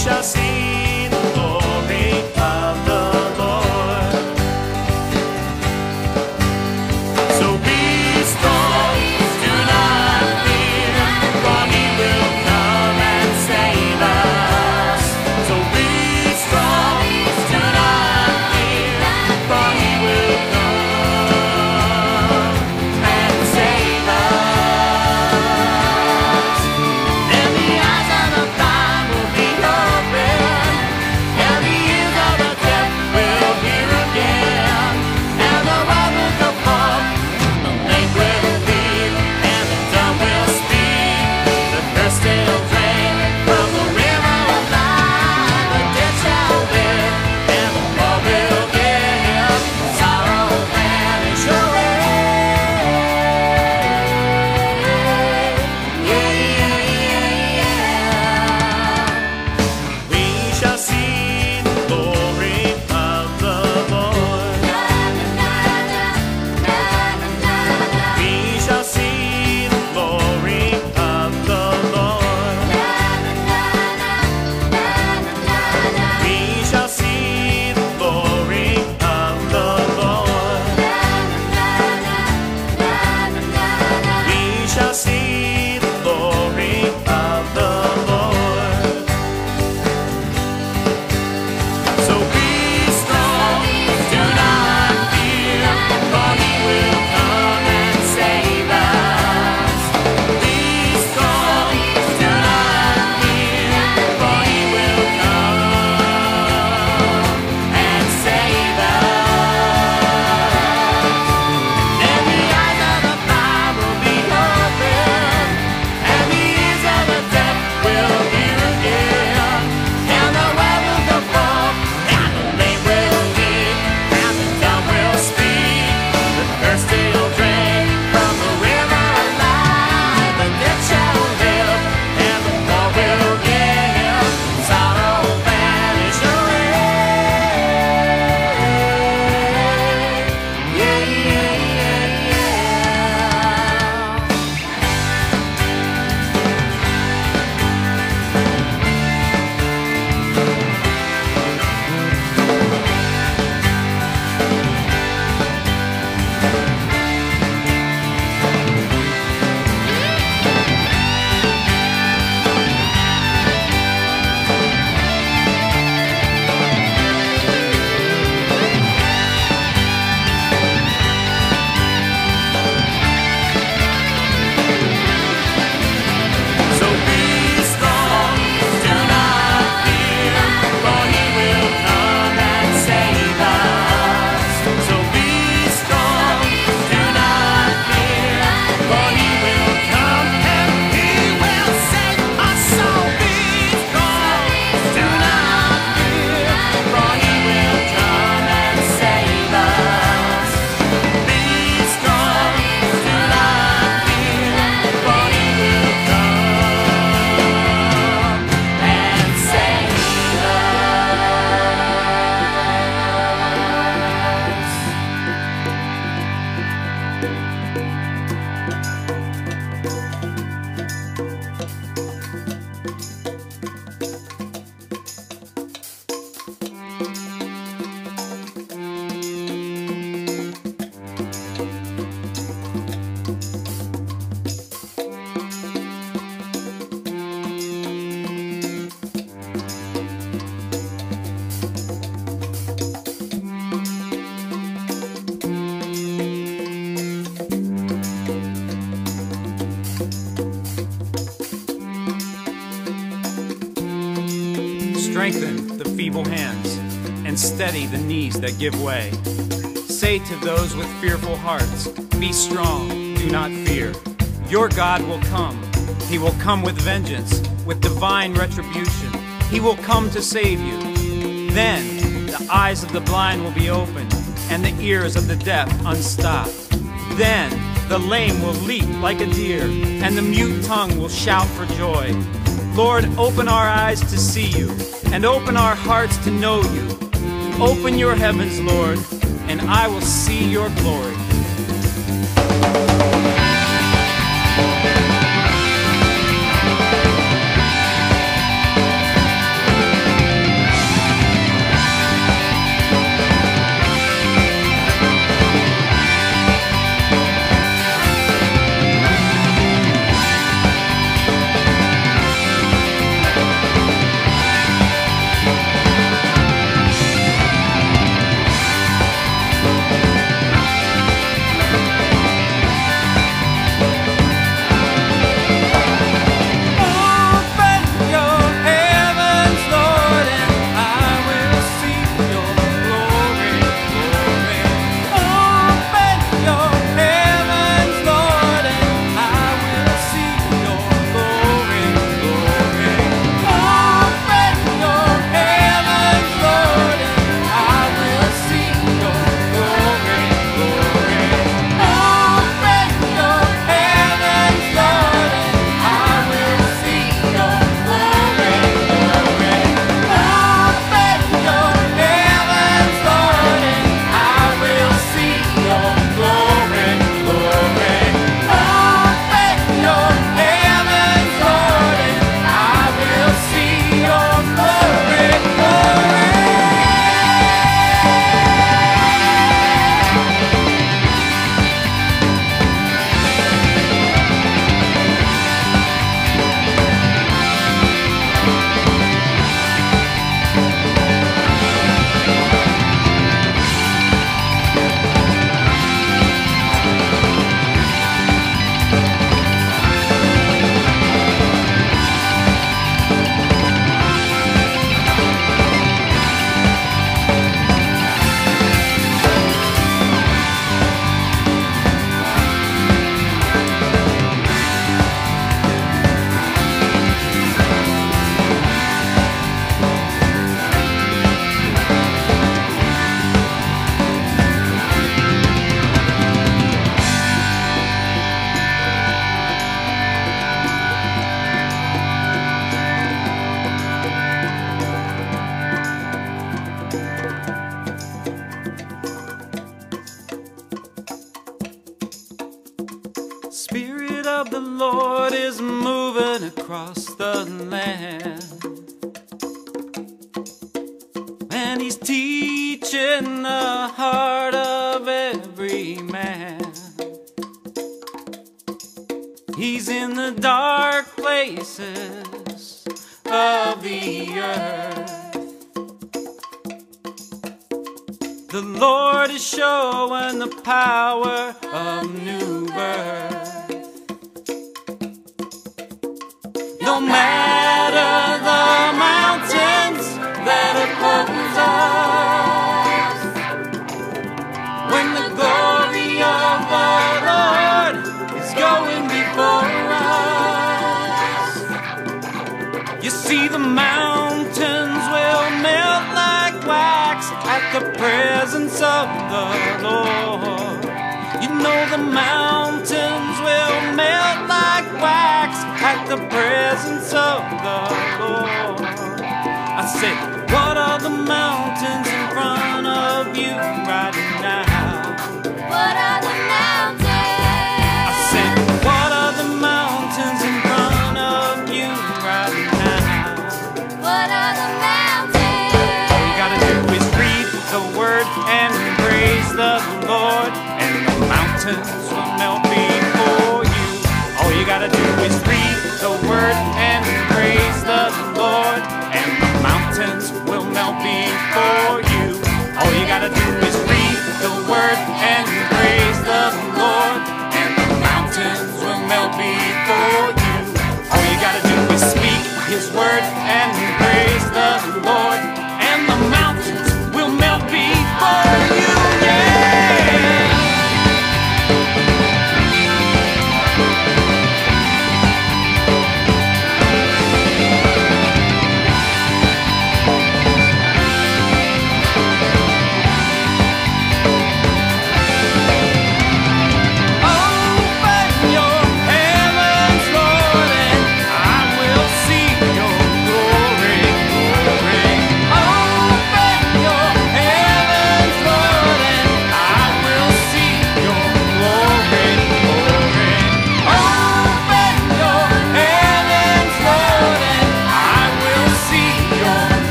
Strengthen the feeble hands and steady the knees that give way. Say to those with fearful hearts, be strong, do not fear. Your God will come. He will come with vengeance, with divine retribution. He will come to save you. Then the eyes of the blind will be opened, and the ears of the deaf unstopped. Then the lame will leap like a deer, and the mute tongue will shout for joy. Lord, open our eyes to see you, and open our hearts to know you. Open your heavens, Lord, and I will see your glory. and he's teaching the heart of every man. He's in the dark places of the earth. The Lord is showing the power of new birth. No matter the mountains that oppose us, when the glory of the Lord is going before us, you see the mountains will melt like wax at the presence of the Lord. You know the mountains will melt like wax at the presence of the Lord. I said, what are the mountains in front of you right now? What are the mountains? I said, what are the mountains in front of you right now? What are the mountains? All you gotta do is read the word and praise the Lord, and the mountains will melt before you. All you gotta do is read the word and praise the Lord, and the mountains will melt before you. All you gotta do is read the word and praise the Lord, and the mountains will melt before you. All you gotta do is speak his word and